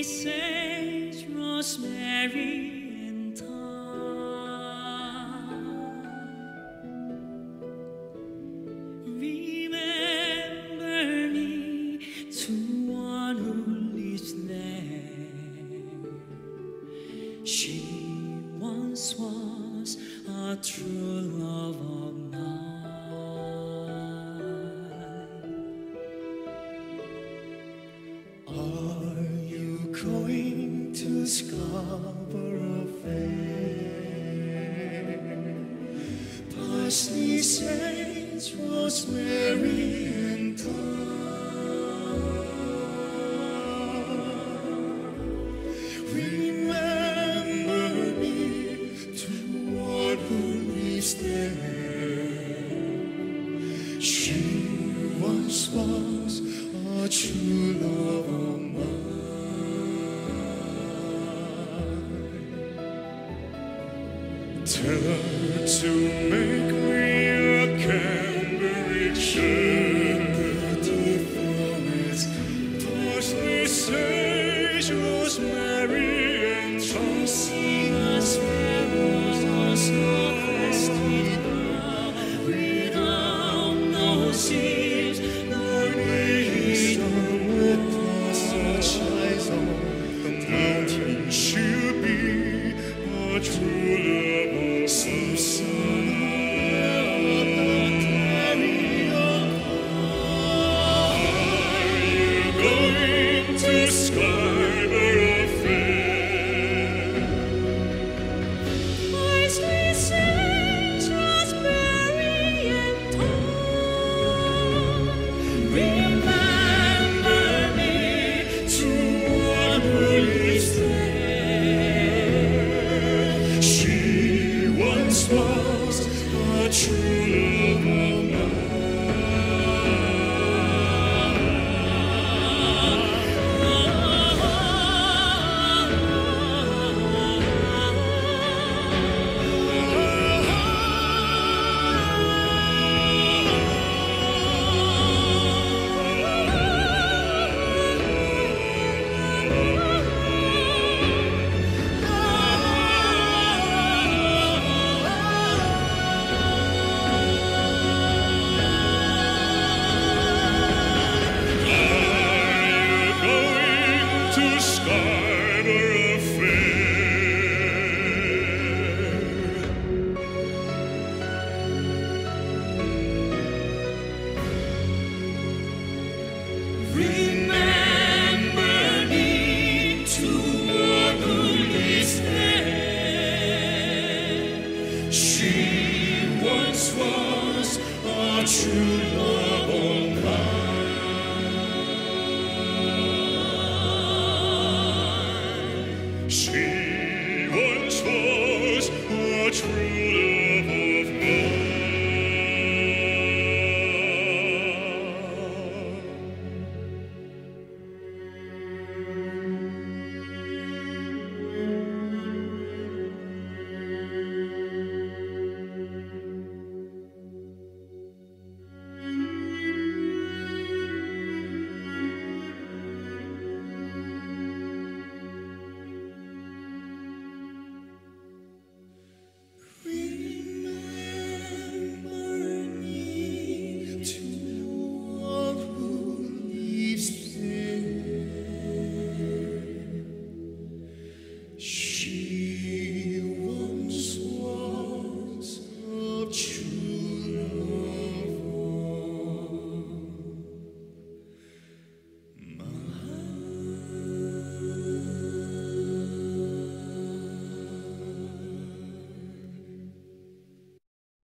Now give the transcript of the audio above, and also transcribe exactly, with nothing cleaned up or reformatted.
sage, rosemary, and thyme. Remember me to one who lives there. She once was a true love of mine. Are you going to Scarborough Fair? Parsley, sage, rosemary, and thyme. Remember me to one who lives there. She once was a true love of mine. Tell her to make me a Cambridgeshire, pretty flowers, parsley, sage, rosemary, and thyme. See the sparrows on Southwest without no seas, nor days with such eyes on the mountain. She'll be a true love of some son of the carrion. Are you going to Scarborough Fair? Parsley, sage, rosemary, and thyme.